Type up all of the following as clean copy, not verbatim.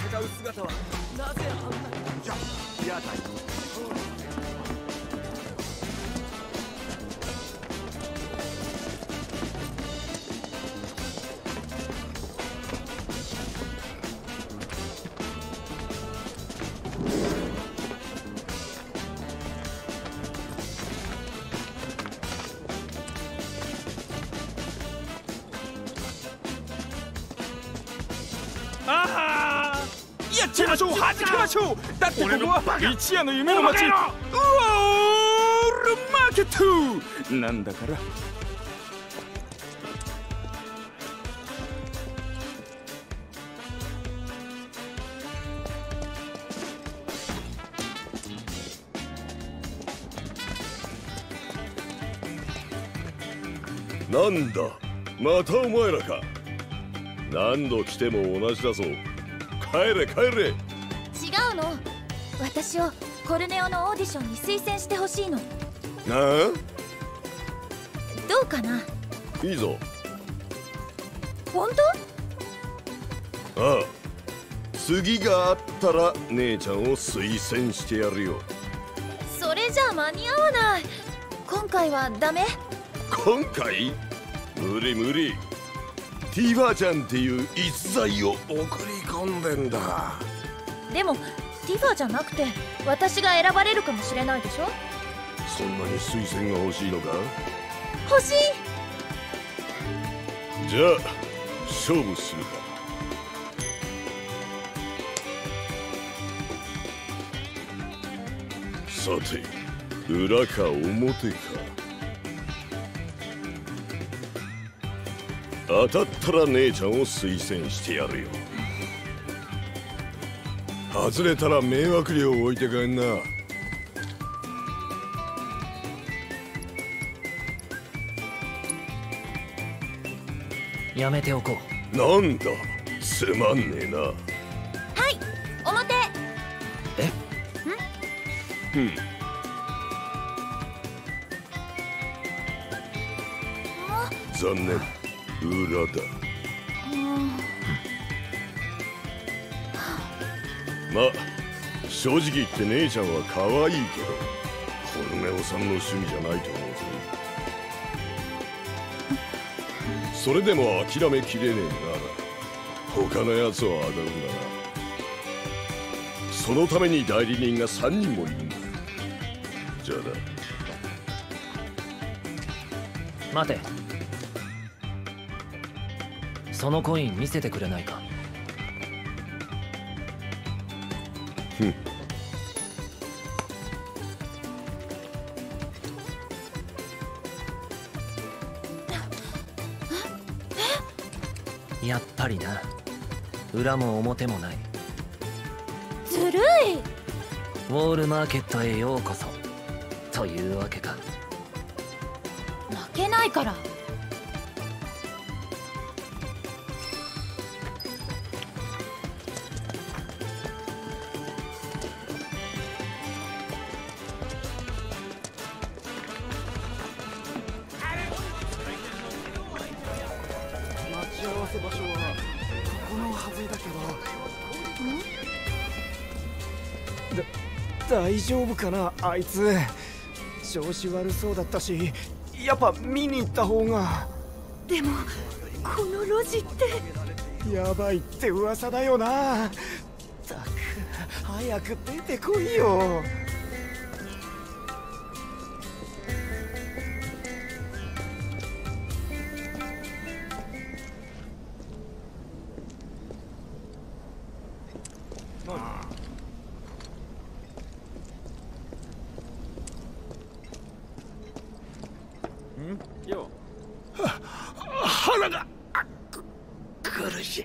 戦う姿はなぜあんなにじゃ屋台やっちゃいましょう、はじけましょう。だってここは一夜の夢の街ウォールマーケットなんだから。 なんだ、またお前らか。何度来ても同じだぞ。帰れ帰れ。 違うの。私をコルネオのオーディションに推薦してほしいの。 なあ、 どうかな。 いいぞ。 本当？ああ、次があったら姉ちゃんを推薦してやるよ。 それじゃあ間に合わない。今回はダメ？ 今回？無理無理。ティファちゃんっていう逸材を送り込んでんだ。 でもティファじゃなくて私が選ばれるかもしれないでしょ。 そんなに推薦が欲しいのか？ 欲しい。 じゃあ勝負するか。さて、裏か表か。当たったら姉ちゃんを推薦してやるよ。外れたら迷惑料置いて帰んな。 やめておこう。なんだ、つまんねえな。 はい、表。 うん。残念、裏だ。まあ正直言って姉ちゃんは可愛いけどコルネオさんの趣味じゃないと思うぜ。それでも諦めきれねえなら他のやつをあだるんだな。そのために代理人が3人もいるんだ。じゃあな。 待て。そのコイン見せてくれないか。やっぱりな。裏も表もない。 ずるい。 ウォールマーケットへようこそというわけか。 負けないから。 待ち合わせ場所はここのはずだけど。大丈夫かな、あいつ。調子悪そうだったし、やっぱ見に行った方が。 でもこの路地ってやばいって噂だよな。ったく早く出てこいよ。腹が苦しい。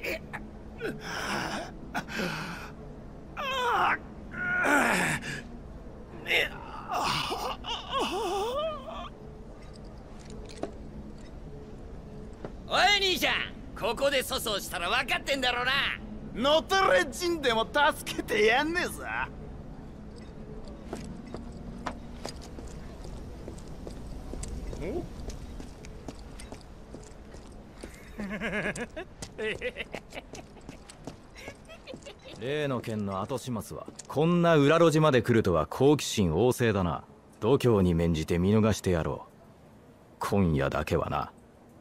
おい兄ちゃん、ここで粗相したら分かってんだろうな。 ノトレジンでも助けてやんねえさ。 例の件の後始末はこんな裏路地まで来るとは好奇心旺盛だな。度胸に免じて見逃してやろう。今夜だけはな。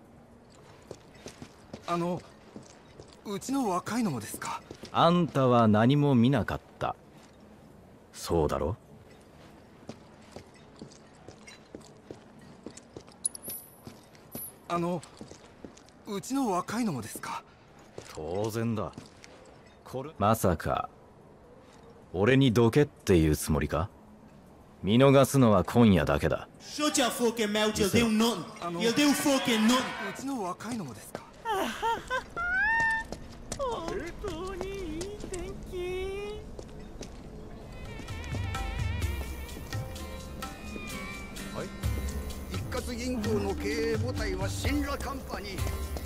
うちの若いのもですか？ あんたは何も見なかった。そうだろ？ うちの若いのもですか？ 当然だ。まさか俺にどけっていうつもりか？見逃すのは今夜だけだ。 うちの若いのもですか？ 本当にいい天気。 はい。一括銀行の経営母体は新羅カンパニー。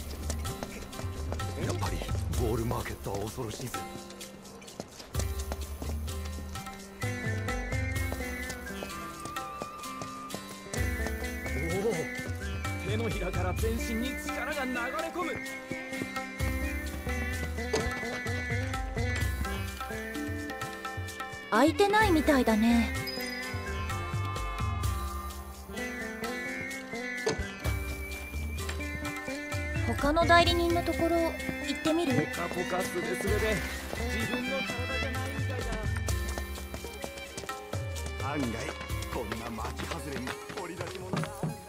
やっぱりウォールマーケットは恐ろしいぜ。 おお、手のひらから全身に力が流れ込む。 空いてないみたいだね。他の代理人のところ行ってみる？ ポカポカすれすれで自分の体じゃないみたいだ。 案外こんな町外れに掘り出し物があるんだ。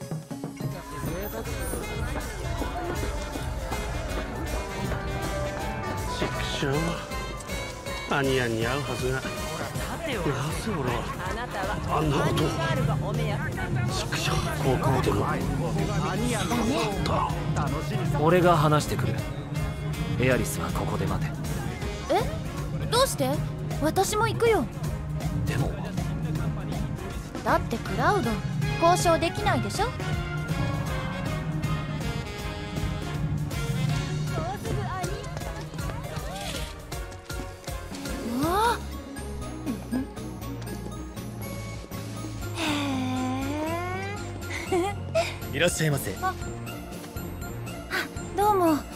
ちくしょう、アニヤンに会うはずが、なぜ俺はあんなことを。ちくしょう、高校でも俺が話してくる。エアリスはここで待て。 え？どうして？私も行くよ。 でもだってクラウド交渉できないでしょ。 いらっしゃいませ。 どうも。 ウ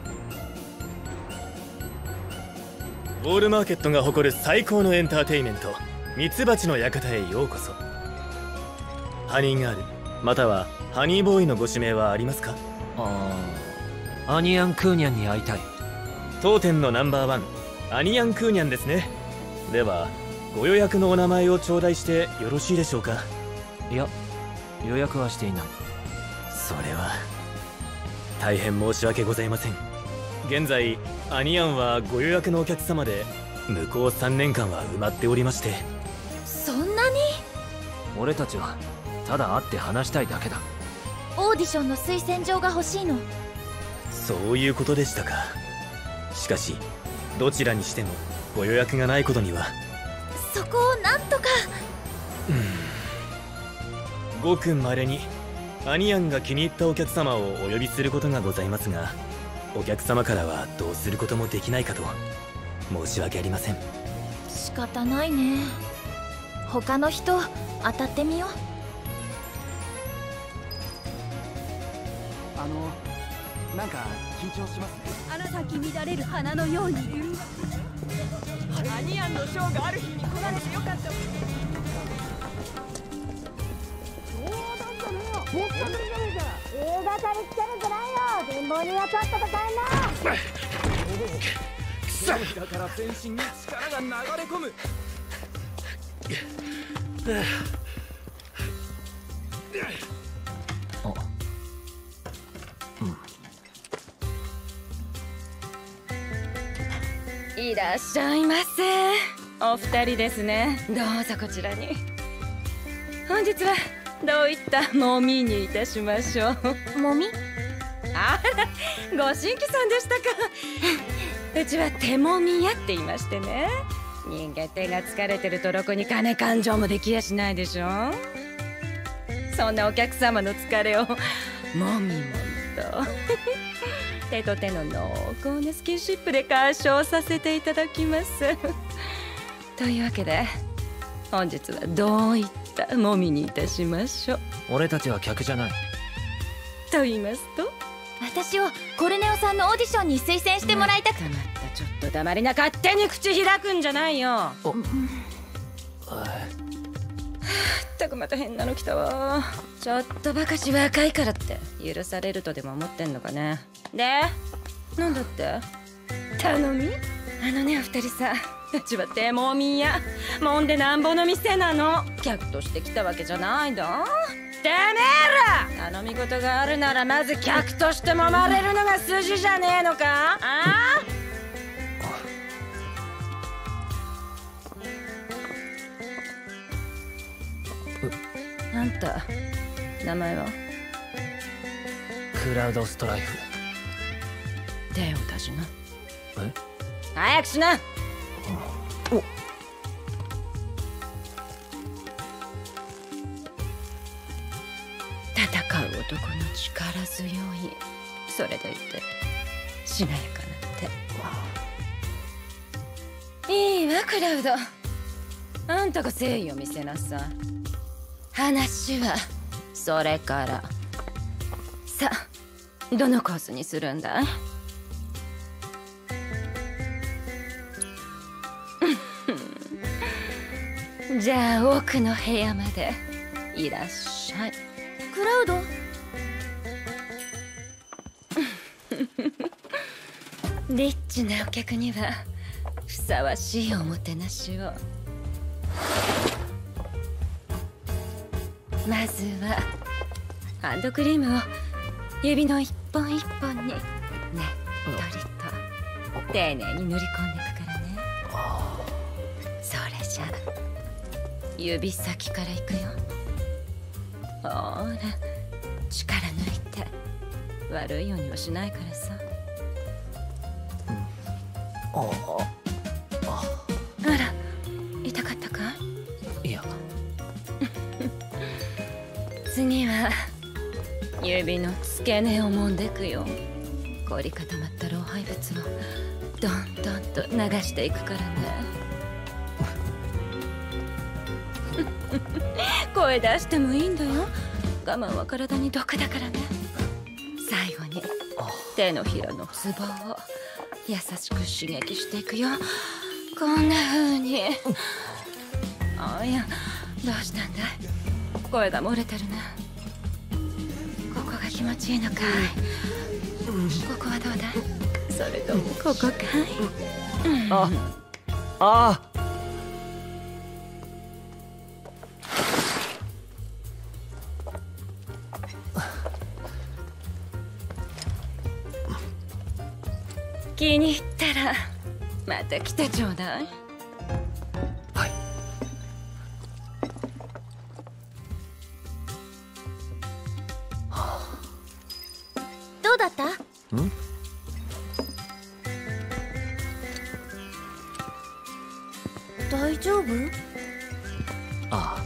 ォールマーケットが誇る最高のエンターテイメント、ミツバチの館へようこそ。ハニーガールまたはハニーボーイのご指名はありますか？ アニヤン・クーニャンに会いたい。 当店のナンバーワン、アニヤン・クーニャンですね。ではご予約のお名前を頂戴してよろしいでしょうか？ いや、予約はしていない。 それは大変申し訳ございません。現在アニヤンはご予約のお客様で向こう3年間は埋まっておりまして。 そんなに？ 俺たちはただ会って話したいだけだ。 オーディションの推薦状が欲しいの。 そういうことでしたか。しかしどちらにしてもご予約がないことには。 そこをなんとか。 ごく稀にアニヤンが気に入ったお客様をお呼びすることがございますが、お客様からはどうすることもできないかと。申し訳ありません。 仕方ないね。他の人当たってみよう。 なんか緊張しますね。 あなた咲き乱れる花のように。 アニヤンのショーがある日に来られてよかった。 もっと無理じゃねえか。夕方に来てるんじゃないよ。貧乏人はちょっと高いな。 手のひらから全身に力が流れ込む。 いらっしゃいませ。お二人ですね。どうぞこちらに。本日はどういったもみにいたしましょう。 もみ？ あら、ご新規さんでしたか。うちは手もみ屋って言いましてね。人間手が疲れてるとろくに金勘定もできやしないでしょ。そんなお客様の疲れをもみもみと手と手の濃厚なスキンシップで解消させていただきます。というわけで本日はどういったもみにいたしましょう。 俺たちは客じゃない。 と言いますと？ 私をコルネオさんのオーディションに推薦してもらいたく。 まったちょっと黙りな。勝手に口開くんじゃないよ。ったくまた変なの来たわ。ちょっとばかし若いからって許されるとでも思ってんのかね。でなんだって？頼み？あのねお二人さ、うちは手もみやもんでなんぼの店なの。客として来たわけじゃないだ。てめえら頼み事があるならまず客として揉まれるのが筋じゃねえのか？ああんた名前は？ クラウドストライフ。 手を出しな。 え？ 早くしな。 お戦う男の力強い、それでいてしなやかな手。いいわクラウド、あんたが誠意を見せなさ。話はそれから。さあどのコースにするんだい？じゃあ奥の部屋までいらっしゃい。 クラウド。 リッチなお客にはふさわしいおもてなしを。まずはハンドクリームを指の一本一本にねっとりと丁寧に塗り込んでいくからね。それじゃ指先からいくよ。ほら力抜いて、悪いようにはしないからさ。あら痛かったかい？いや次は指の付け根を揉んでくよ。凝り固まった老廃物をどんどんと流していくからね。声出してもいいんだよ。我慢は体に毒だからね。最後に手のひらのツボを優しく刺激していくよ。こんな風に。あいや、どうしたんだい？声が漏れてるね。ここが気持ちいいのかい？ここはどうだい？それともここかい？ あ気に入ったらまた来てちょうだい。 はい。 どうだった？ ん？ 大丈夫？ あ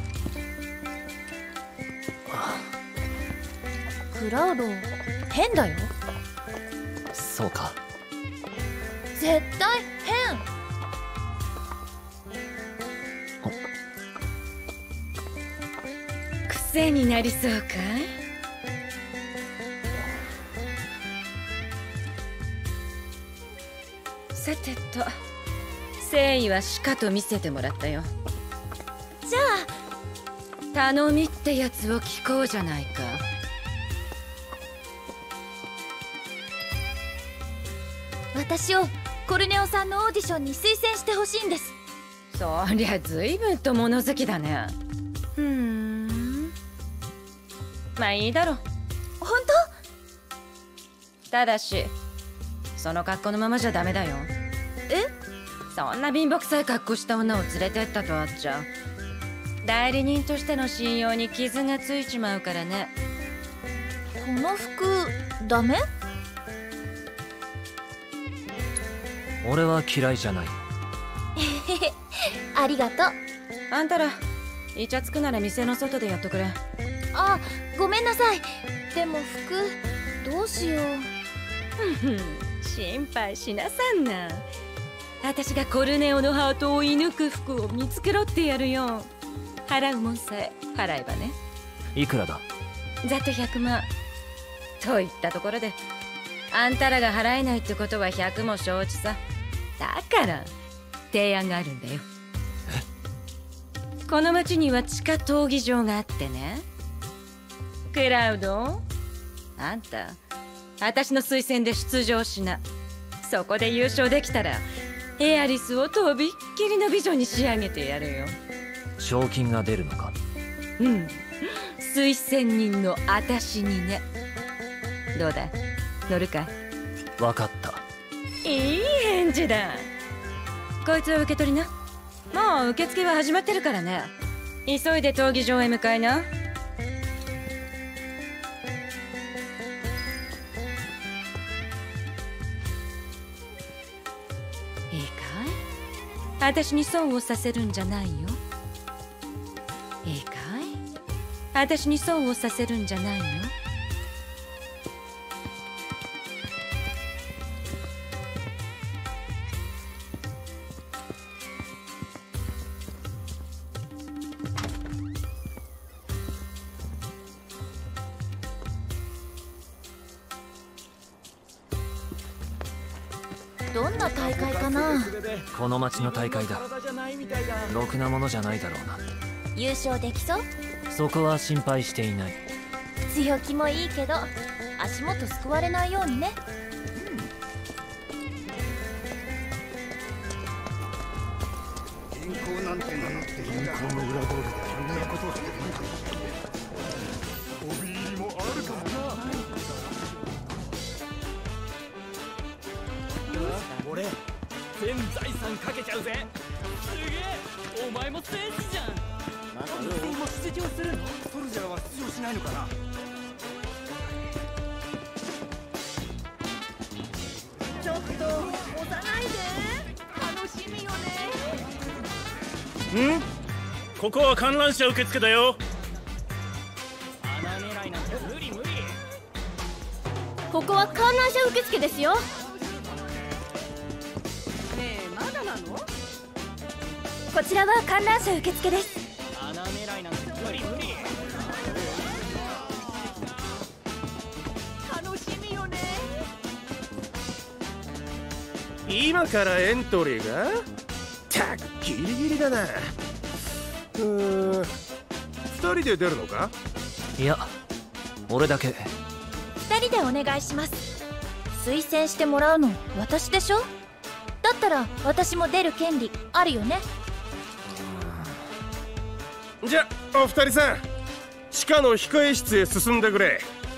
クラウド変だよ。 そうか。 絶対変。 癖になりそうかい？さてと誠意はしかと見せてもらったよ。 じゃあ頼みってやつを聞こうじゃないか。 私をコルネオさんのオーディションに推薦してほしいんです。 そりゃ随分と物好きだね。まあいいだろう。 本当？ただしその格好のままじゃダメだよ。 え？ そんな貧乏くさい格好した女を連れてったとあっちゃ代理人としての信用に傷がついちまうからね。 この服ダメ？ 俺は嫌いじゃない。 ありがとう。 あんたらイチャつくなら店の外でやっとくれ。 あ、ごめんなさい。でも服どうしよう。 心配しなさんな。私がコルネオのハートを射抜く服を見つけろってやるよ。払うもんさえ払えばね。 いくらだ？ ざっと100万。といったところであんたらが払えないってことは100も承知さ。 だから提案があるんだよ。この町には地下闘技場があってね。クラウド、あんた私の推薦で出場しな。そこで優勝できたらエアリスをとびっきりの美女に仕上げてやるよ。 賞金が出るのか？ うん、推薦人の私にね。どうだ、乗るか？ 分かった。 いい返事だ。こいつは受け取りな。もう受付は始まってるからね。急いで闘技場へ向かいな。いいかい？私に損をさせるんじゃないよ。いいかい？私に損をさせるんじゃないよ。 どんな大会かな。 この町の大会だ。ろくなものじゃないだろうな。 優勝できそう？ そこは心配していない。 強気もいいけど足元すくわれないようにね。 銀行なんて名乗って銀行の裏通りでこんなことをしてるのか。飛び入りもあるかもな。 俺全財産かけちゃうぜ。すげえ、お前も戦士じゃん。女性も出場するの？ ソルジャーは出場しないのかな。 ちょっと押さないで。楽しみよね。 ん？ここは観覧車受付だよ。 穴狙いなんて無理無理。 ここは観覧車受付ですよ。こちらは観覧車受付です。 穴狙いなんて無理無理。楽しみよね。 今からエントリーが？たくギリギリだな。2人で出るのか？ いや、俺だけ。 2人でお願いします。推薦してもらうの私でしょ。だったら私も出る権利あるよね。 じゃあお二人さん、地下の控え室へ進んでくれ。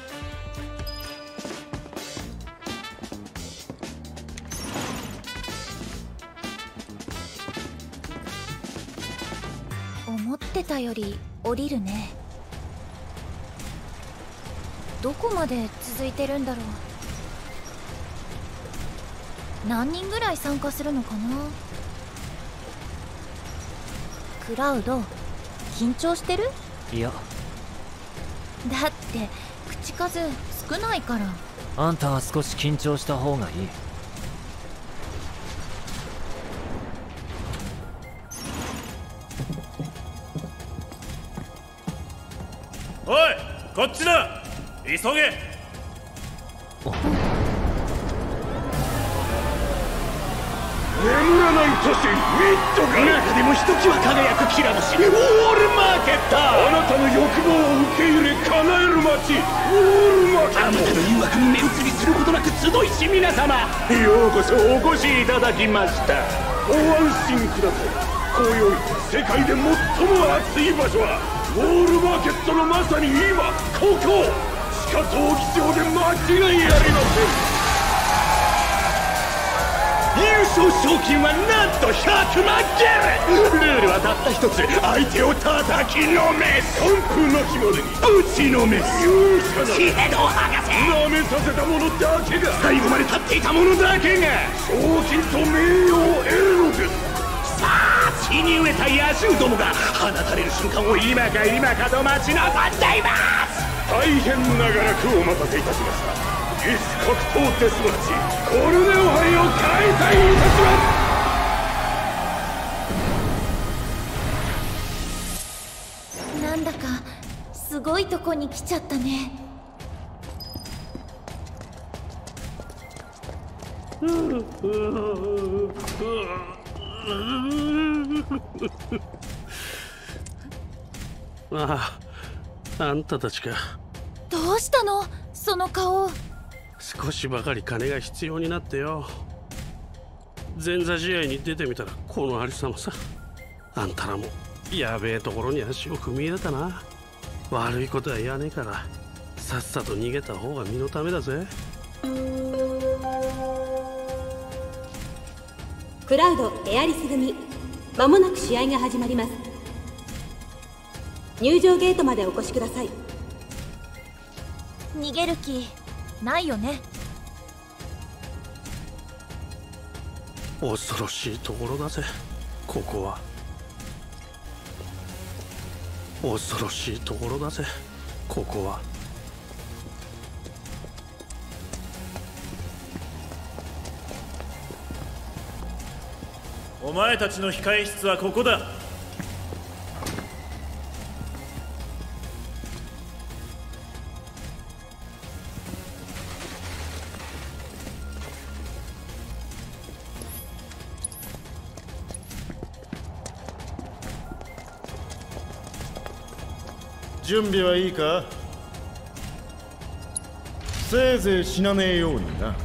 思ってたより降りるね。どこまで続いてるんだろう。何人ぐらい参加するのかな。クラウド、緊張してる？ いや。 だって口数少ないから。 あんたは少し緊張した方がいい。 おい、こっちだ。急げ。 眠らない都市ミッドガル。 中でもひときわ輝くきら星ウォールマーケット。 あなたの欲望を受け入れ叶える街ウォールマーケット。 あなたの誘惑に目移りすることなく集いし皆様、 ようこそお越しいただきました。ご安心ください。今宵世界で最も熱い場所はウォールマーケットのまさに今ここ地下闘技場で間違いありません。 優勝賞金はなんと100万ゲル。ルールはたった一つ、相手を叩きのめす。 完封なきまでに打ちのめす。 勇者なシヘド博士、 舐めさせた者だけが最後まで立っていた者だけが賞金と名誉を得るのです。 さあ、血に飢えた野獣どもが放たれる瞬間を今か今かと待ち望んでいます。 大変長らくお待たせいたしました。いつ格闘デスマッチコルネオ杯を開催いたします。なんだかすごいとこに来ちゃったね。 ああ、あんたたちか。 どうしたのその顔。 少しばかり金が必要になってよ。前座試合に出てみたらこのありさまさ。あんたらもやべえところに足を踏み入れたな。悪いことは言わねえからさっさと逃げた方が身のためだぜ。 クラウドエアリス組、間もなく試合が始まります。入場ゲートまでお越しください。 逃げる気ないよね。 恐ろしいところだぜここは。恐ろしいところだぜここは。 お前たちの控え室はここだ。 準備はいいか？せいぜい死なねえようにな。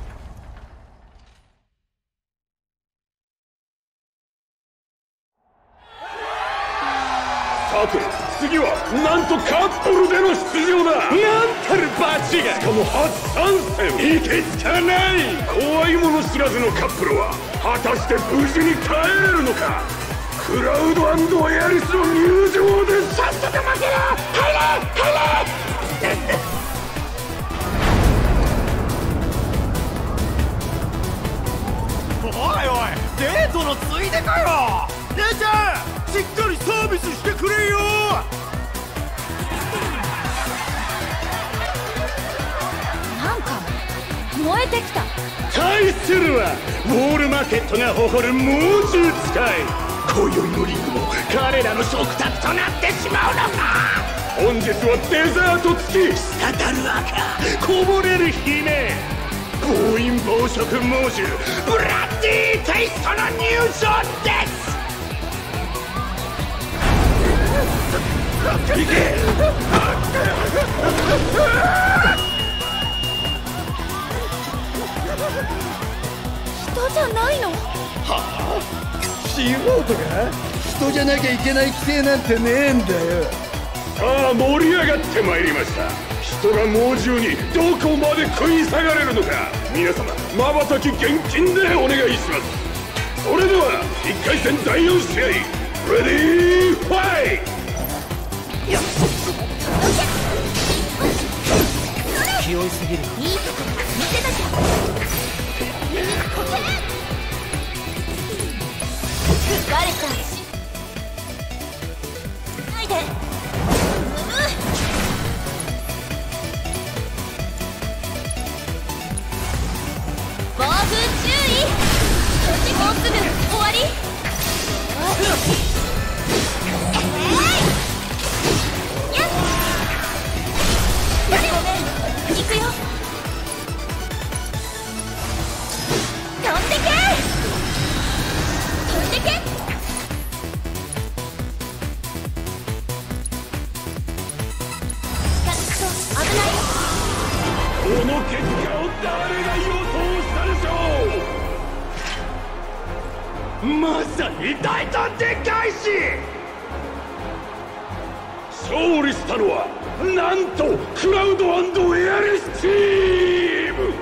さて次はなんとカップルでの出場だ。なんたるバチが。しかも初参戦。いけつかない。怖いもの知らずのカップルは果たして無事に耐えれるのか。クラウド&エアリスの入場です。さっさと負けろ。入れ入れおいおい、デートのついでかよ。姉ちゃんしっかりサービスしてくれよ。 なんか燃えてきた。 対するはウォールマーケットが誇る猛獣使い。今宵のリングも彼らの食卓となってしまうのか。本日はデザート付き。滴る赤こぼれる姫暴飲暴食猛獣ブラッディテイストの入場です。行け。 人じゃないの？ はあ、素人が人じゃなきゃいけない規定なんてねえんだよ。 さあ盛り上がってまいりました。人が猛獣にどこまで食い下がれるのか。皆様瞬き厳禁でお願いします。それでは1回戦第4試合レディーファイト。 気負いすぎる。 いいとこ見せなきゃ。バレた。ないで。暴風注意。もうすぐ終わり。やっ。ごめん。行くよ。飛んでけ。飛んでけ。 この結果を誰が予想したでしょう。まさに大胆でかいし。勝利したのはなんとクラウド&エアリスチーム。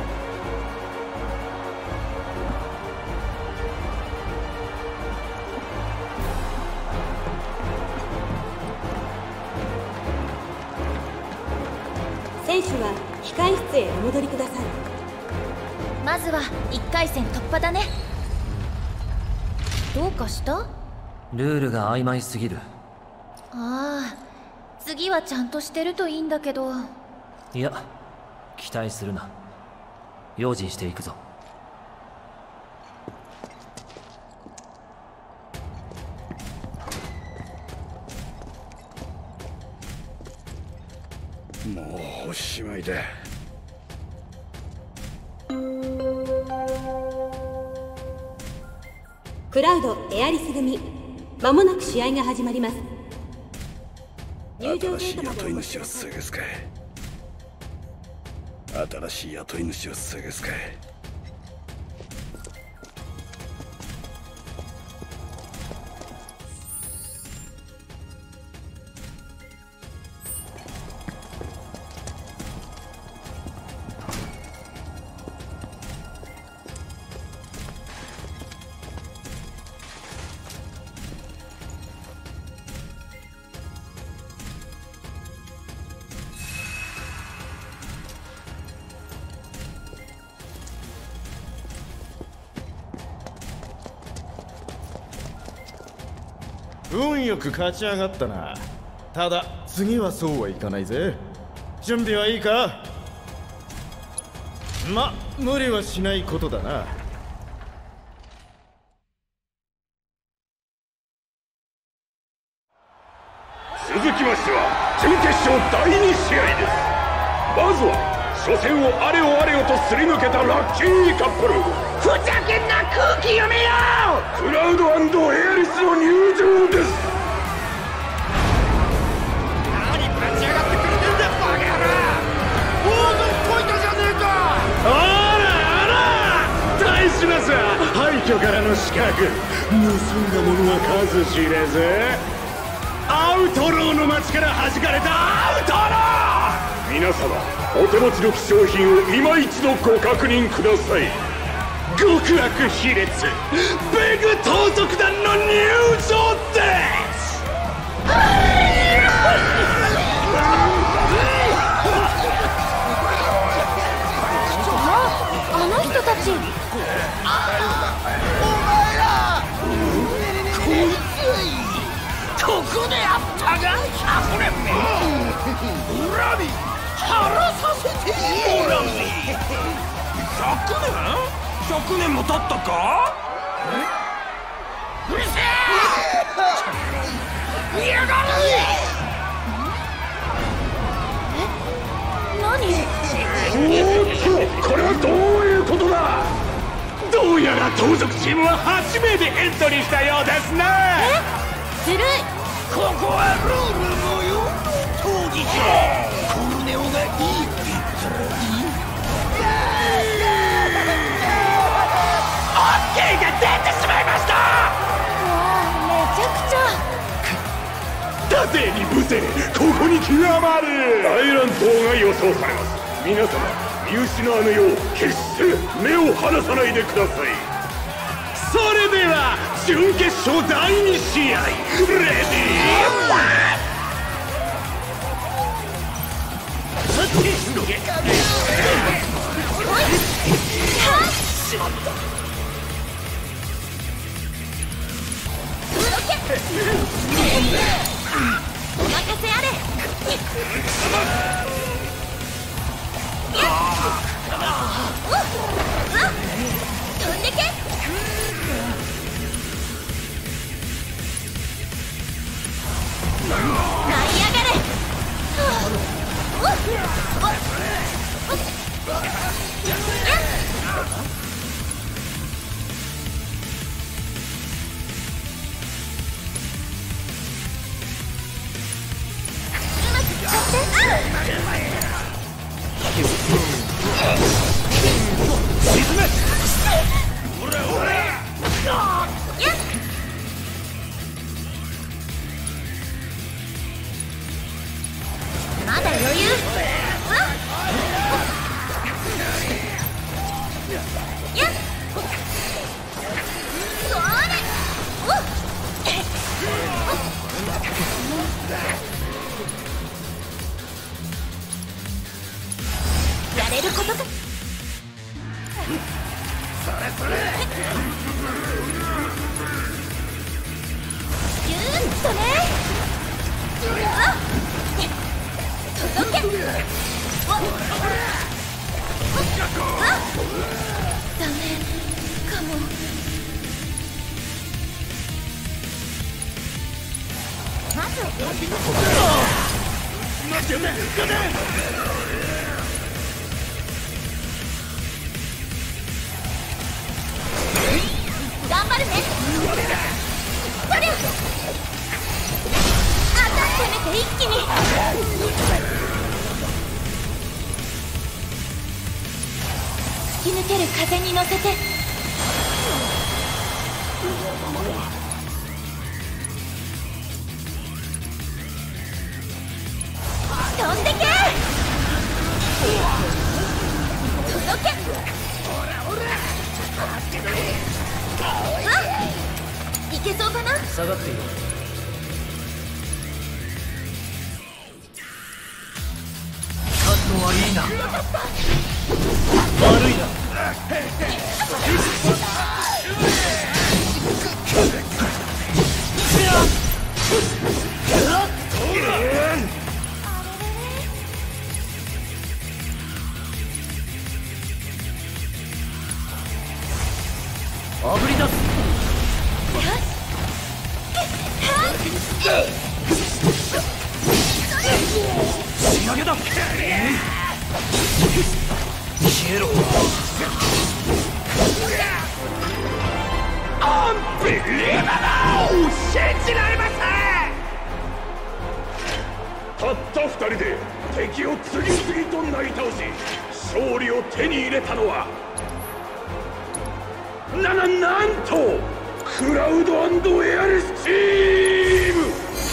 選手は控室へお戻りください。 まずは1回戦突破だね。どうかした？ ルールが曖昧すぎる。 ああ、次はちゃんとしてるといいんだけど。 いや、期待するな。用心していくぞ。 もうおしまいだ。 クラウドエアリス組、まもなく試合が始まります。入場ゲートまでお越しください。 新しい雇い主を探すかい。 運よく勝ち上がったな。ただ次はそうはいかないぜ。準備はいいか？無理はしないことだな。 続きましては準決勝第2試合です。まずは初戦をあれよあれよとすり抜けたラッキーカップル。 ふざけんな空気読めよ。 クラウド&エアリスの入場です。 何立ち上がってくれてんだバカ野郎。大損こいたじゃねえか。 あら大使ます廃墟からの刺客。盗んだものは数知れず。アウトローの街から弾かれたアウトロー。皆様お手持ちの希少品を今一度ご確認ください。極悪卑劣ベグ盗賊団の入場です。 あの人たち。 お前らこいつここであったが100年目恨み晴らさせてもらうぜ。100年も経ったか。うるせえ嫌がる。 何？ これはどういうことだ。どうやら盗賊チームは8名でエントリーしたようですね。 ずるい。 ここはルールのよ。当事者コルネオがいいって言ったらいい。オッケーが出てしまいました。 めちゃくちゃ。 だぜに無勢ここに極まる大乱闘が予想されます。皆様見失わぬよう決して目を離さないでください。それでは準決勝第2試合レディーファイト。 しまった。 お任せあれ。飛んでけ。舞い上がれ。まだ余裕。やれることか。ぎゅーっとね。届け。ダメかも。まず待って頑張るね。 攻めて一気に突き抜ける風に乗せて飛んでけ届けいけそうかな。 下がっている。カットはいいな。悪いな。あぶり出す。仕上げだ。消えろ。 アンビリーバボー。信じられません。たった2人で敵を次々となぎ倒し勝利を手に入れたのはなんとクラウド&エアリスチーム。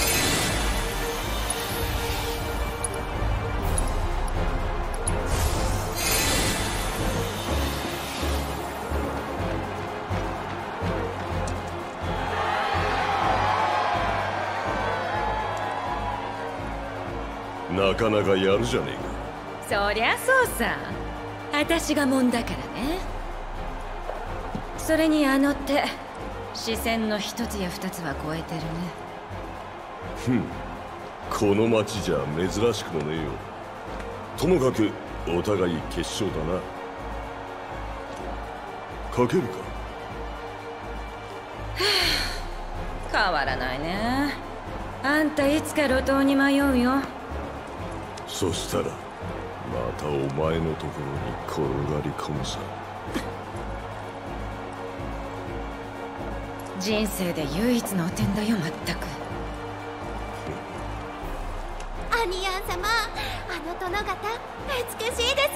なかなかやるじゃねえか。そりゃそうさ。私がもんだからね。それにあの手、視線の一つや二つは超えてるね。 この町じゃ珍しくもねえよ。ともかくお互い決勝だな。かけるか。 変わらないね。あんたいつか路頭に迷うよ。 そしたらまたお前のところに転がり込むさ。 人生で唯一の汚点だよ、まったく。 アニヤン様、あの殿方美しいですね。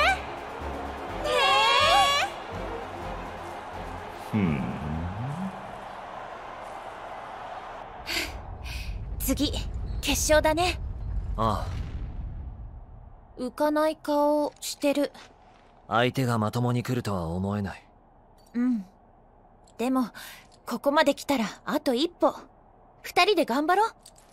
次、決勝だね。 ああ。浮かない顔してる。 相手がまともに来るとは思えない。 うん。でもここまで来たらあと一歩。二人で頑張ろう。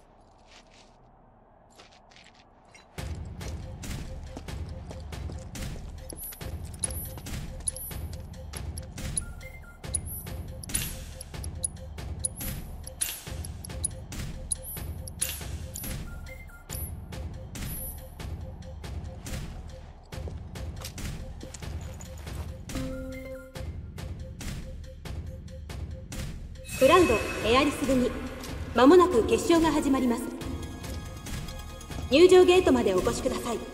グランドエアリス組、まもなく決勝が始まります。入場ゲートまでお越しください。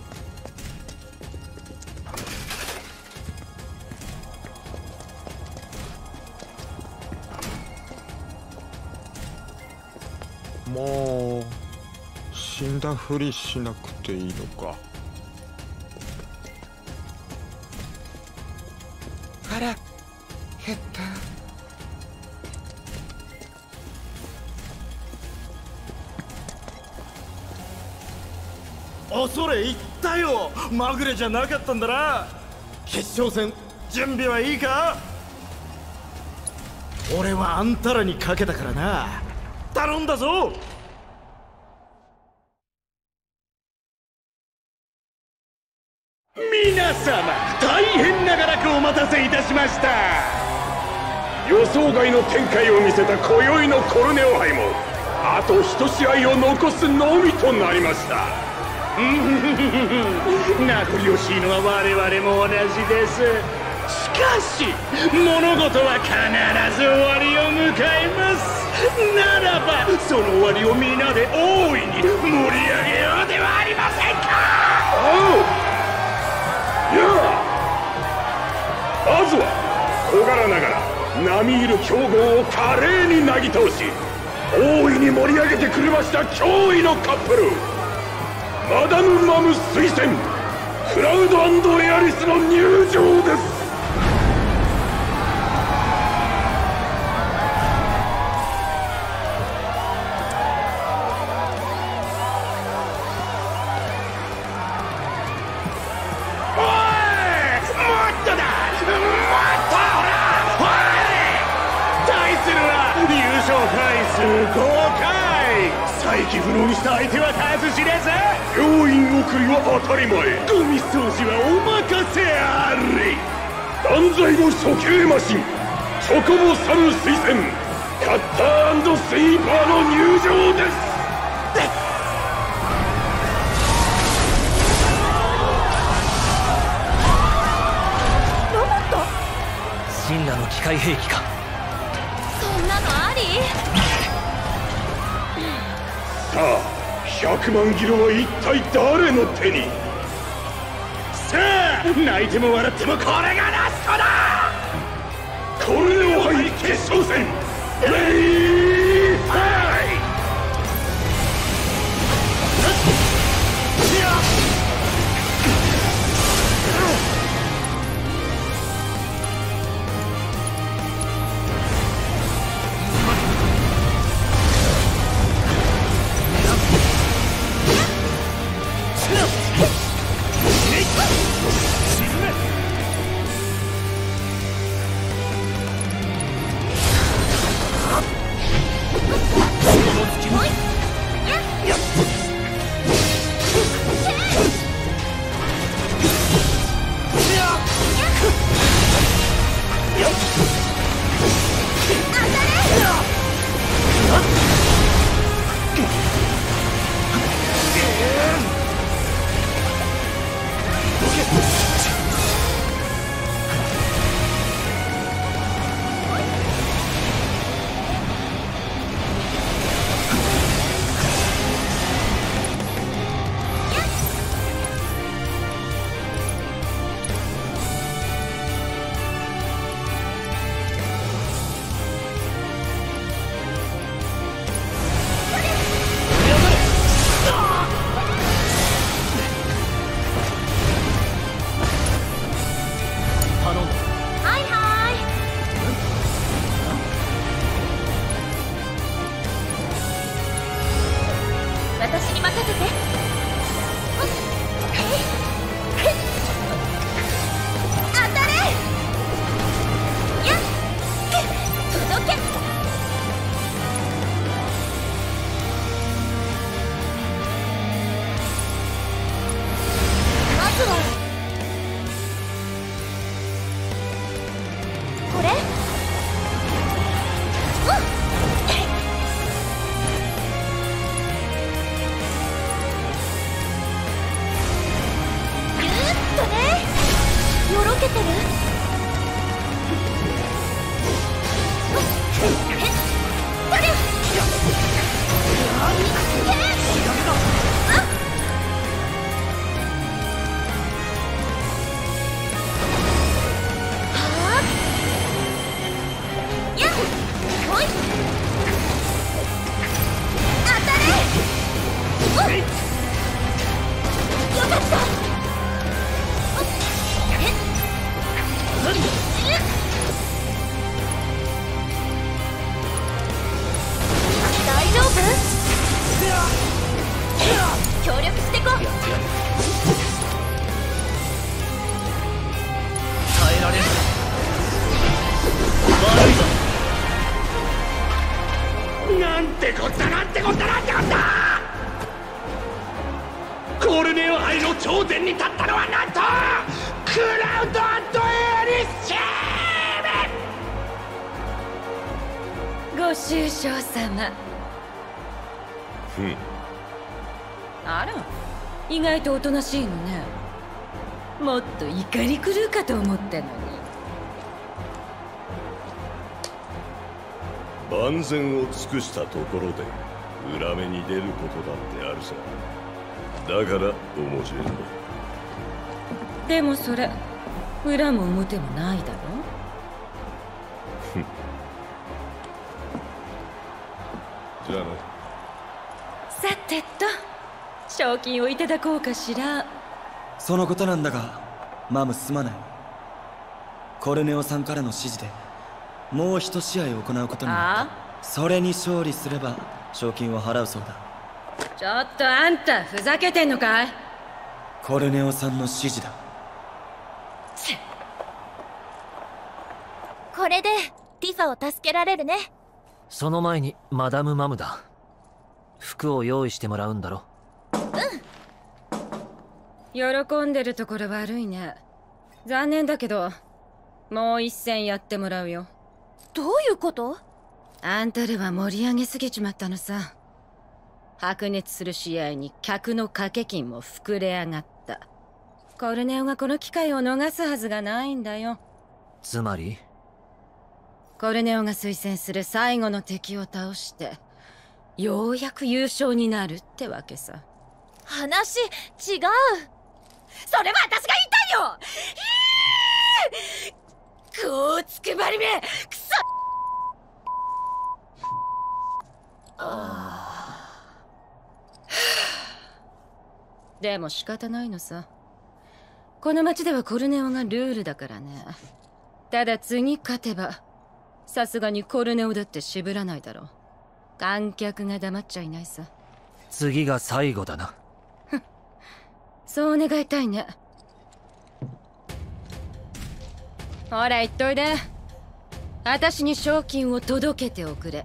もう死んだふりしなくていいのか。 腹減った。 恐れ入ったよ。まぐれじゃなかったんだな。決勝戦準備はいいか。俺はあんたらにかけたからな。頼んだぞ。 皆様、大変長らくお待たせいたしました。予想外の展開を見せた今宵のコルネオ杯もあと一試合を残すのみとなりました。名残惜しいのは我々も同じです。しかし物事は必ず終わりを迎えます。ならばその終わりを皆で大いに盛り上げようではありませんか。やあ、まずは小柄ながら並みいる強豪を華麗になぎ倒し大いに盛り上げてくれました驚異のカップル、マダム・マム推薦クラウド&エアリスの入場です。 再起不能にした相手は数知れず。 病院送りは当たり前、 ゴミ掃除はお任せあれ。 断罪の処刑マシンチョコボサム推薦カッター&スイーパーの入場です。 ロボット？ 神羅の機械兵器か。 そんなのあり？ さあ100万キロは一体誰の手に。 さあ泣いても笑ってもこれがラストだ。 これでお入り決勝戦レイファイ。 私に任せて。当たれ。やっ届け。まずはこれ。よろけてる？よかった。大丈夫？協力してこう。 耐えられる。悪いぞ。 なんてこったなんてこったなんてこった。コルネオ杯の頂点に立ったのはなんとクラウド&エアリスチーム。 ご愁傷様。あら、意外とおとなしいのね。もっと怒り狂うかと思ったのに。 万全を尽くしたところで裏目に出ることだってあるさ。だから面白いんだ。 でもそれ裏も表もないだろ。 じゃあな。 さてと賞金をいただこうかしら。 そのことなんだが、マムすまない。コルネオさんからの指示でもう一試合行うことになった。それに勝利すれば賞金を払うそうだ。 ちょっとあんたふざけてんのかい？ コルネオさんの指示だ。 これでティファを助けられるね。 その前にマダム・マムだ。服を用意してもらうんだろ。 喜んでるところ悪いね。残念だけどもう一戦やってもらうよ。 どういうこと？ あんたらは盛り上げすぎちまったのさ。白熱する試合に客の掛け金も膨れ上がった。コルネオがこの機会を逃すはずがないんだよ。 つまりコルネオが推薦する最後の敵を倒してようやく優勝になるってわけさ。 話違う。 それは私が言いたいよ。こうつくばりめくそ。でも仕方ないのさ。この町ではコルネオがルールだからね。ただ次勝てばさすがにコルネオだって渋らないだろう。観客が黙っちゃいないさ。 次が最後だな。 そう願いたいね。ほら言っといで。私に賞金を届けておくれ。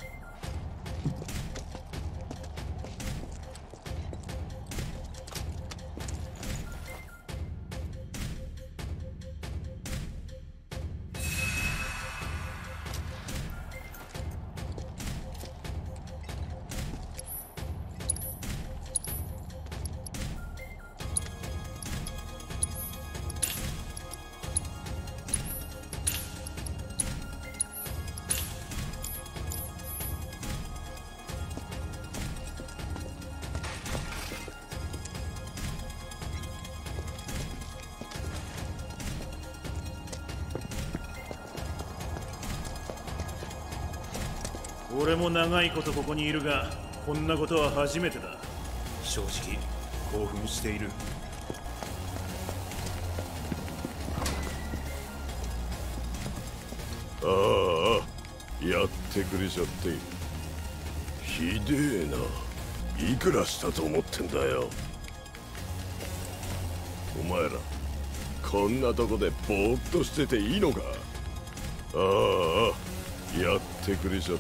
俺も長いことここにいるが、こんなことは初めてだ。正直興奮している。 ああ、やってくれちゃって。ひでえな。いくらしたと思ってんだよ。お前らこんなとこでぼーっとしてていいのか。ああ、やってくれちゃって。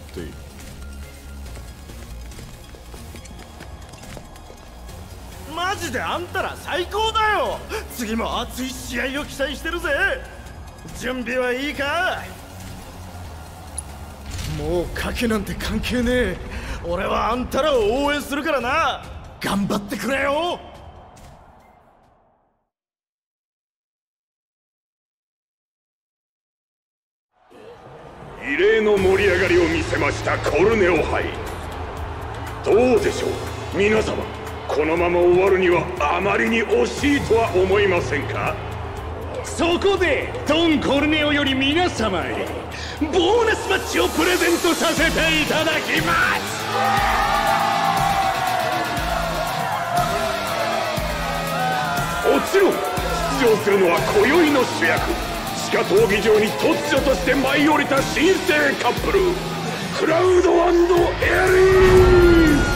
マジであんたら最高だよ。次も熱い試合を期待してるぜ。準備はいいか？もう賭けなんて関係ねえ。俺はあんたらを応援するからな。頑張ってくれよ。 異例の盛り上がりを見せましたコルネオ杯。どうでしょう皆様。このまま終わるにはあまりに惜しいとは思いませんか？そこでドン・コルネオより皆様へボーナスマッチをプレゼントさせていただきます。もちろん出場するのは今宵の主役、地下闘技場に突如として舞い降りた新生カップル、クラウド&エリー。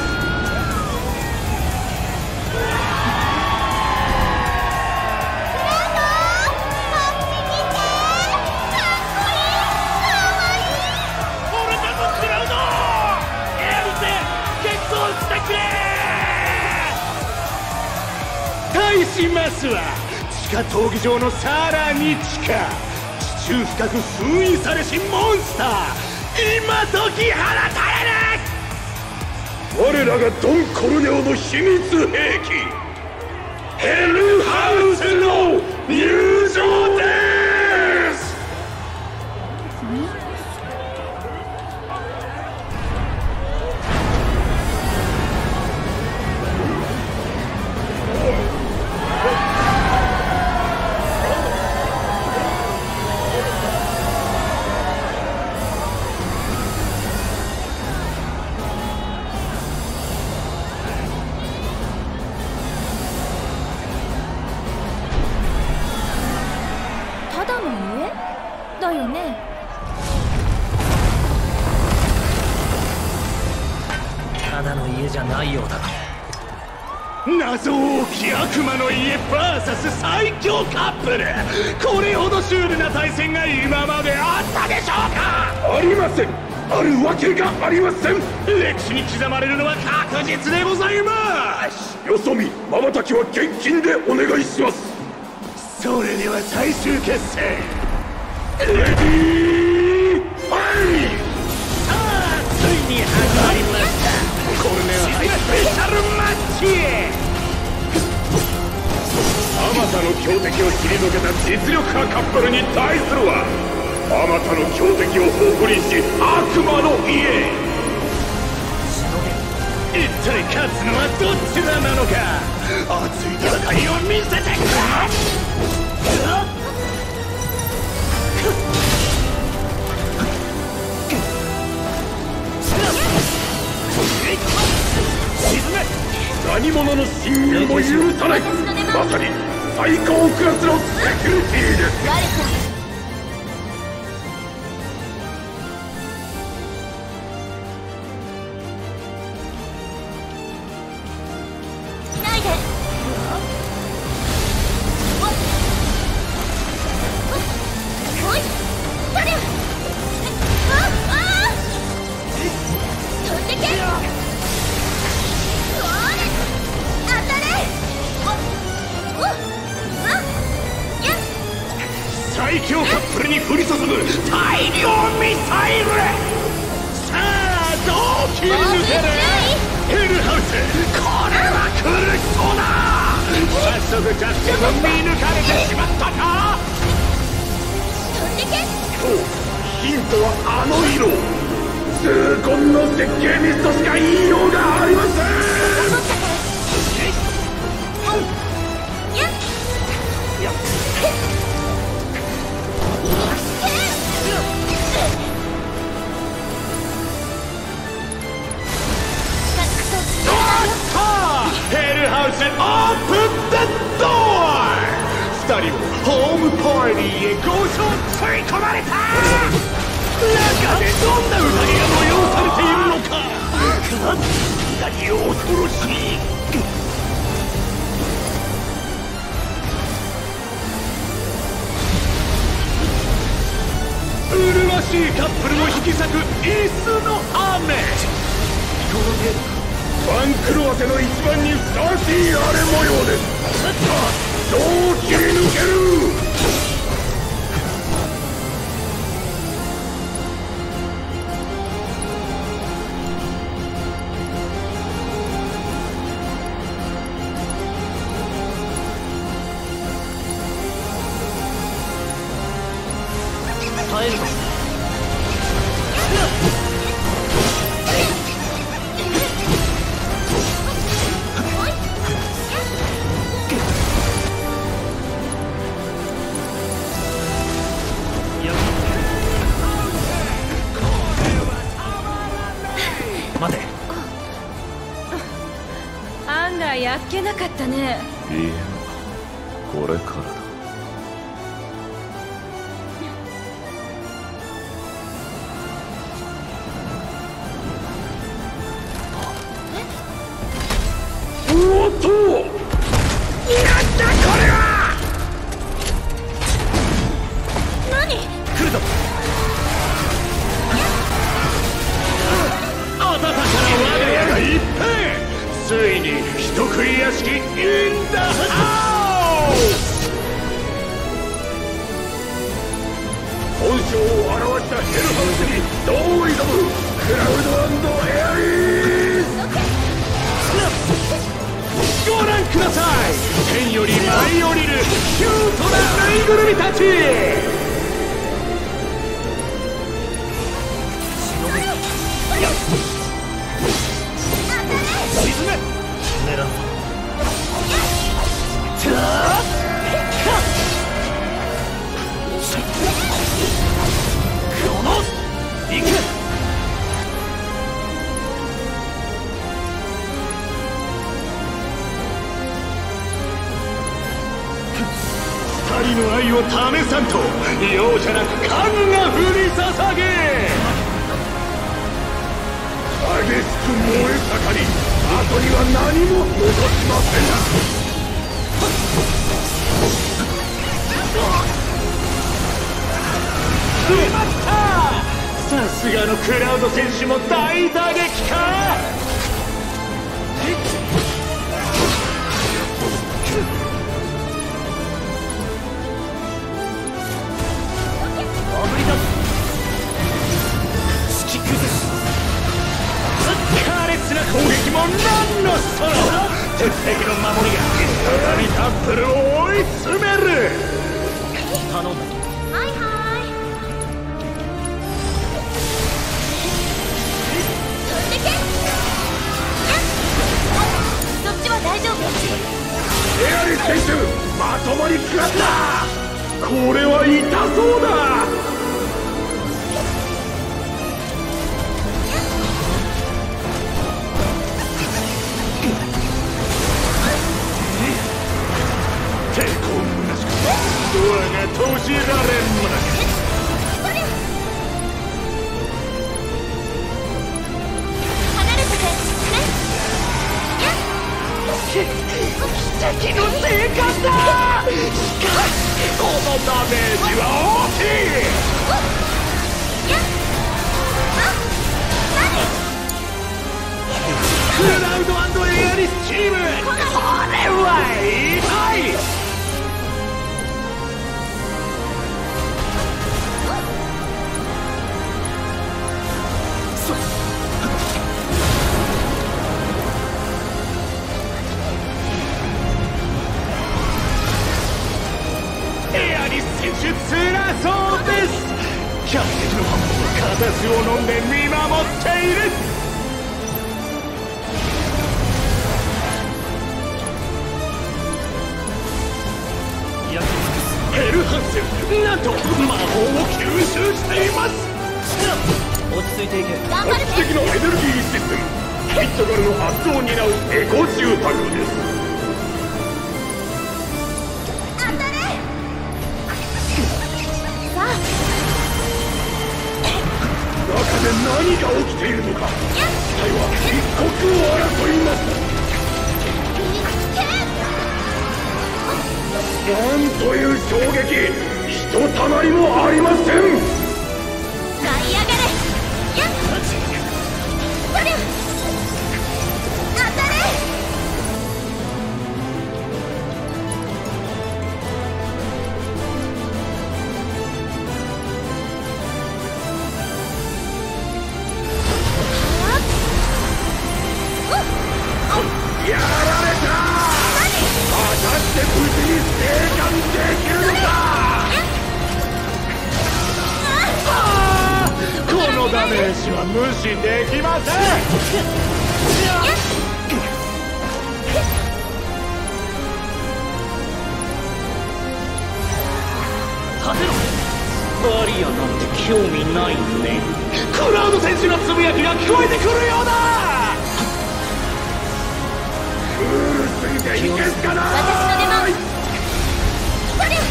対しますは地下闘技場のさらに地下、地中深く封印されしモンスター、今時放たれる。我らがドン・コルネオの秘密兵器、ヘルハウスの入場です。 だよね。 ただの家じゃないようだ。 謎多き悪魔の家 VS 最強カップル、これほどシュールな対戦が今まであったでしょうか。 ありません。あるわけがありません。 歴史に刻まれるのは確実でございます。 よそ見瞬きは現金でお願いします。 それでは最終決戦、 レディーファイト。 さあついに始まりました。コルネオ杯スペシャルマッチ。 あまたの強敵を退けた実力派カップルに対するは、あまたの強敵を誇りし悪魔の家。 一体勝つのはどちらなのか。熱い戦いを見せてくれ。 何者の侵入も許さない。まさに最高クラスのセキュリティです。 最強カップルに降り注ぐ大量ミサイル。さあどう切り抜ける。ヘルハウス、これは苦しそうだ。早速着地を見抜かれてしまったか。 ヒントはあの色。痛恨の設計ミスとしか言いようがありません。 ヘルハウスオープンザドア。2人をホームパーティーへご招吸い込まれた。中でどんな宴が催されているのか。何を恐ろしい。麗しいカップルを引き裂く椅子の雨。 番狂わせの一番にふさわしい荒れ模様です。どう切り抜ける。 耐えるぞ。待て。 あんらやっけなかったね。 いいえ、これからだ。 おっと、なんだこれは。 何？ 来るぞ。 あたたから我が家が一変。ついに人食い屋敷インダハウス。 本性を表したヘルハウスにどう挑むクラウド&エアリー。 ご覧ください。天より舞い降りるキュートなぬいぐるみたち。沈め。 狙う。 この行く。2人人の愛を試さんと容赦なく神が降り注げ。激しく燃え盛り、後には何も残しませんな。しまった。さすがのクラウド選手も大打撃か。苛烈な攻撃も何のその鉄壁の守りがさらにタップルを追い詰める。頼んだ。 はいはい。飛んでけ。そっちは大丈夫。 エアリス選手、まともに食らった。これは痛そうだ。抵抗むなしくドアが閉じられんもなか。 離れててね。 奇跡の生還だ。しかしこのダメージは大きい。クラウド&エアリスチーム、これは痛い。エアリス選手つらそうです。客席のファンも形を飲んで見守っている。ヘルハンセン、なんと魔法を吸収しています。 落ち着いていけ。 画期的なエネルギーシステム、ヒットガルの発動を担うエコ住宅です。 当たれ。さあ。 中で何が起きているのか。機体は一刻を争います。なんという衝撃、ひとたまりもありません。 舞い上がれ。やっそりゃ当たれ。 やられた。果たして無事に生還できるのか。このダメージは無視できません。 立てろ。バリアなんて興味ないね。 クラウド選手のつぶやきが聞こえてくるようだ。クールすぎていけすかない。 私の出番。そりゃ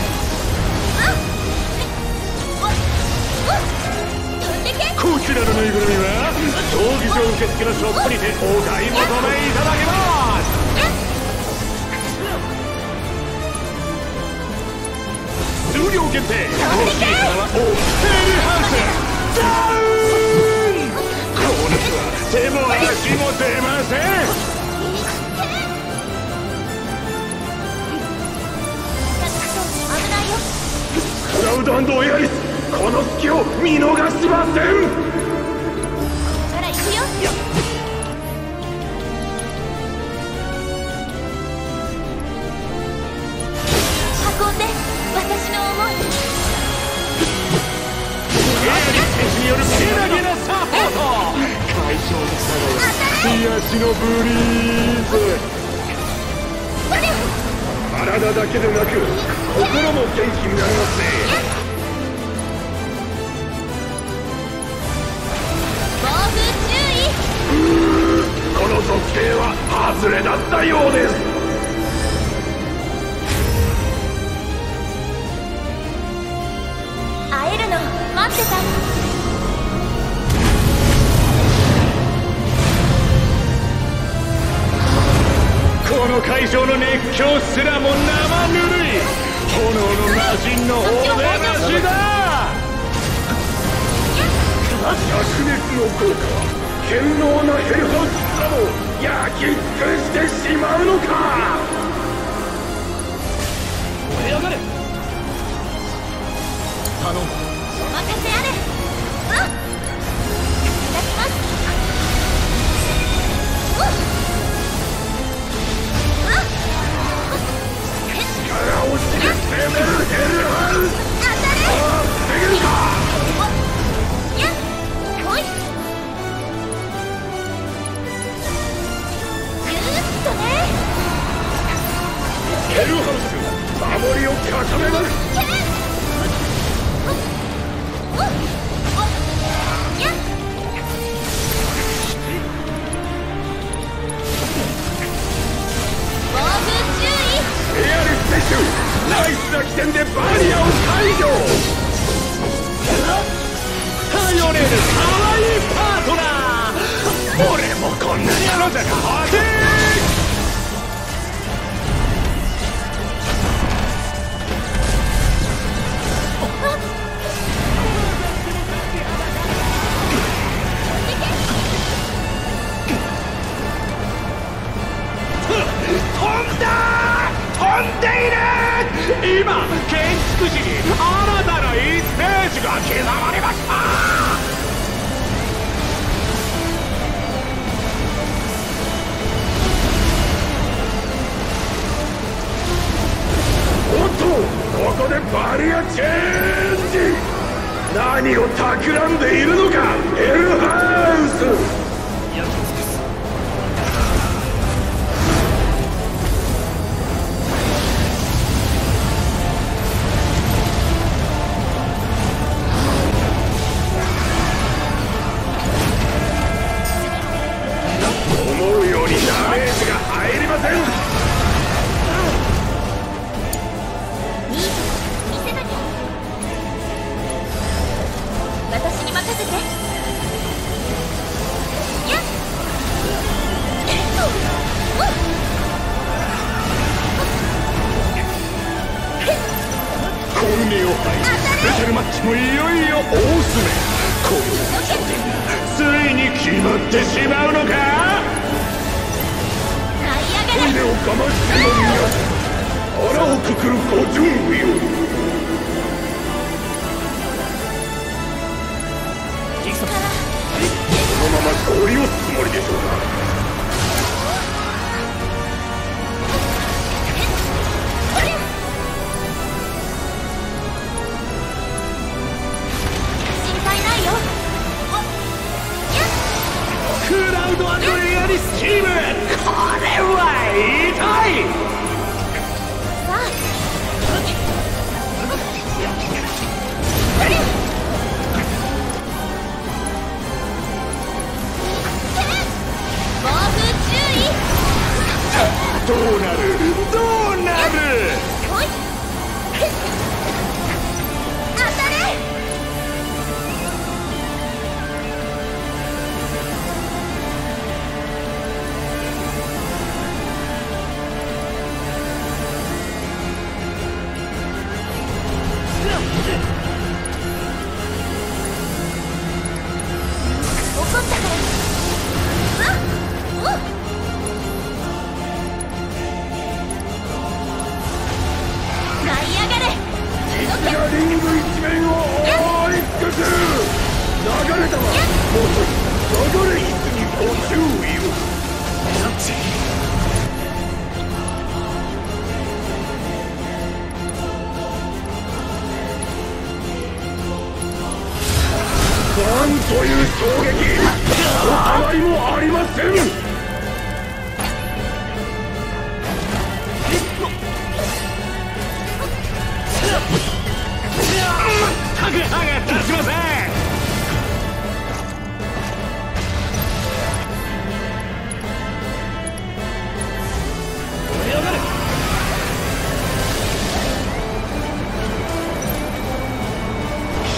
飛んでけ。 こちらのぬいぐるみは闘技場受付のショップにてお買い求めいただけます。数量限定、欲しいからはヘルハンセンダウン。この夏は手も足も出ません。クラウド&エアリス、この隙を見逃しません。 なら行くよ。運んで私の思い。 エアリス選手によるけなげなサポート。会場の差が癒しのブリーズ。体だけでなく心も元気になりますね。 暴風注意。 この属性は外れだったようです。 ってた。 この会場の熱狂すらも生ぬるい炎の魔人のお出ましだ。灼熱の効果は堅牢なヘルハウスすらも焼き尽くしてしまうのか。 燃え上がれ。頼む。 お任せあれ。いただきます。 力をして攻めるヘルハウス。 当たれ。 防げるか。 やっほい。ぐーっとね。 ヘルハウス守りを固めます。エアリス選手、ナイスな起点でバリアを解除。頼れる可愛いパートナー。俺もこんなにあのじゃか。飛んでいる。今建築士に新たな1ページが刻まれました。おっと、ここでバリアチェンジ。何を企んでいるのかヘルハウス。思うようにダメージが入りません。 見せなきゃ。私に任せて。やっコルネオ杯スペシャルマッチもいよいよ大詰め。この頂点がついに決まってしまうのか。トイレを我慢しての皆さん、腹をくくるご準備を。このまま氷をつもりでしょうか。クラウドアドレアリスチーム、これは痛い。 さあ暴風注意。 どうなるどうなる。 ほい。当たれ。怒ったから。舞い上がれ。 敵がリング一面を覆い尽くす。流れたわ。もう一人流れ椅子にご注意を。なんという衝撃。お変わりもありません。歯が立ちません。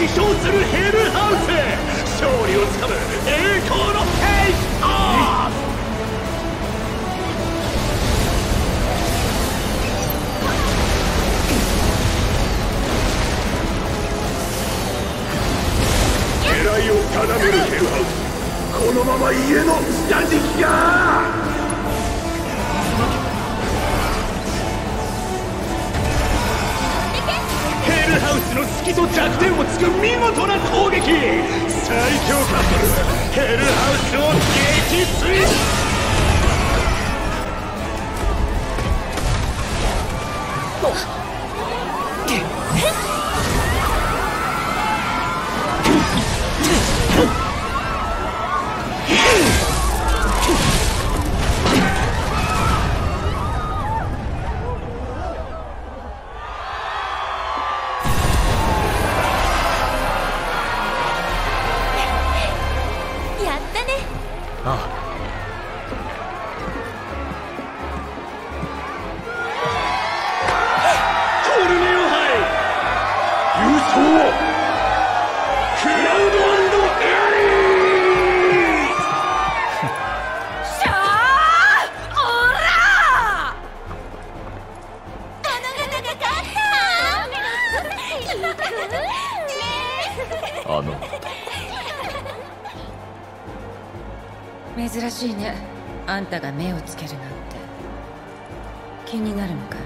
自称するヘルハウス、勝利をつかむ栄光のフェイスオフ。狙いを定めるヘルハウス、このまま家の下敷きが。ヘルハウスの隙と弱点をつく見事な攻撃、最強カップルヘルハウスを撃墜。 珍しいね、あんたが目をつけるなんて。気になるのかい？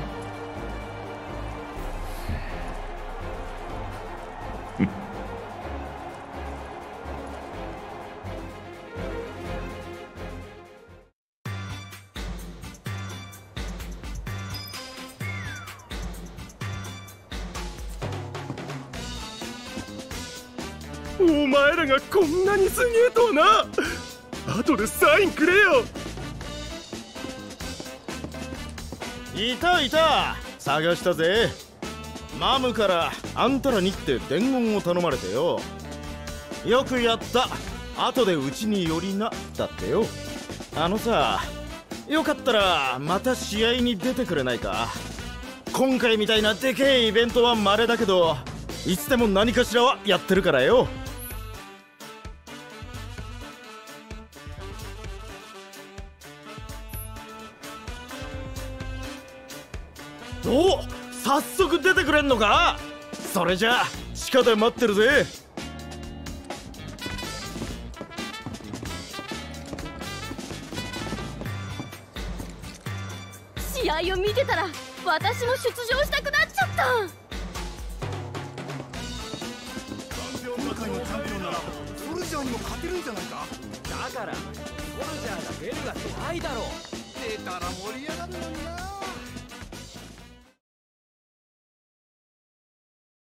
お前らがこんなにすげえとはな。後でサインくれよ。いたいた、探したぜ。マムからあんたらにって伝言を頼まれてよ。よくやった、後でうちに寄りな、だってよ。あのさ、よかったらまた試合に出てくれないか。今回みたいなでけえイベントは稀だけど、いつでも何かしらはやってるからよ。お、早速出てくれんのか。それじゃあ地下で待ってるぜ。 試合を見てたら私も出場したくなっちゃった。 今回のチャンピオンならソルジャーにも勝てるんじゃないか。 だからソルジャーが出るわけないだろう。 出たら盛り上がるのにな。